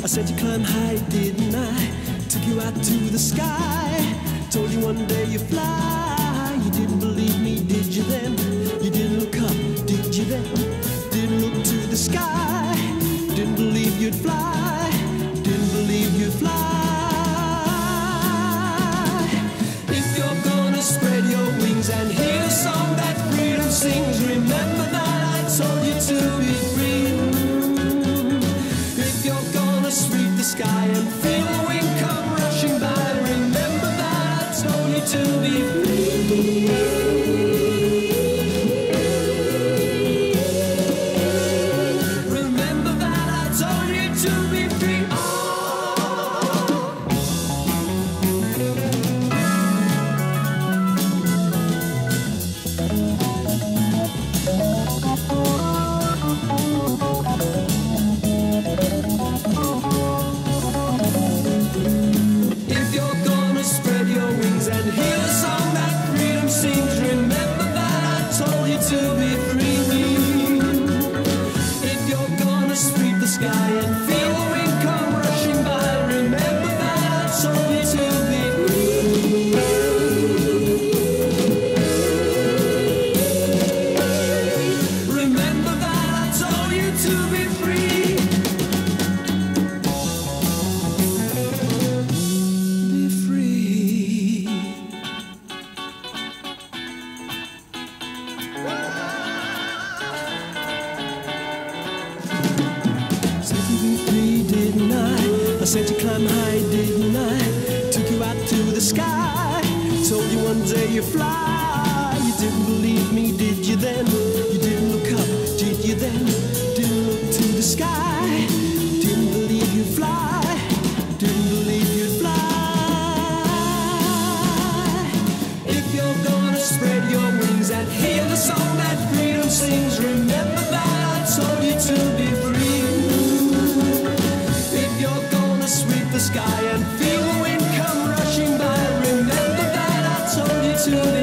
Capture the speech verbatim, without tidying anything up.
said you climb high, didn't I? Took you out to the sky. Told you one day you'd fly. You didn't believe me, did you then? You didn't look up, did you then? Didn't look to the sky. Didn't believe you'd fly. Didn't believe you'd fly. If you're gonna spread your wings and hear the song that freedom sings, remember that I told you to be free. If you're gonna sweep the sky and feel the wind come rushing by, remember that I told you to be free. Remember that I told you to be free. If you're gonna spread your wings and hear the song that freedom sings, remember that I told you to be free. If you're gonna sweep the sky and feel the wind come rushing by, remember that I told you to be free. Remember that I told you to be free. Be free. Said you be free, didn't I? I said you climb high, didn't I? Took you out to the sky. Told you one day you'd fly. You didn't believe me, did you then? You didn't look up, did you then? Didn't look to the sky. Didn't believe you'd fly. Didn't believe you'd fly. If you're gonna spread your wings and hear the song that freedom sings, remember that I told you to be free. If you're gonna sweep the sky and feel the wind come rushing by, remember that I told you to be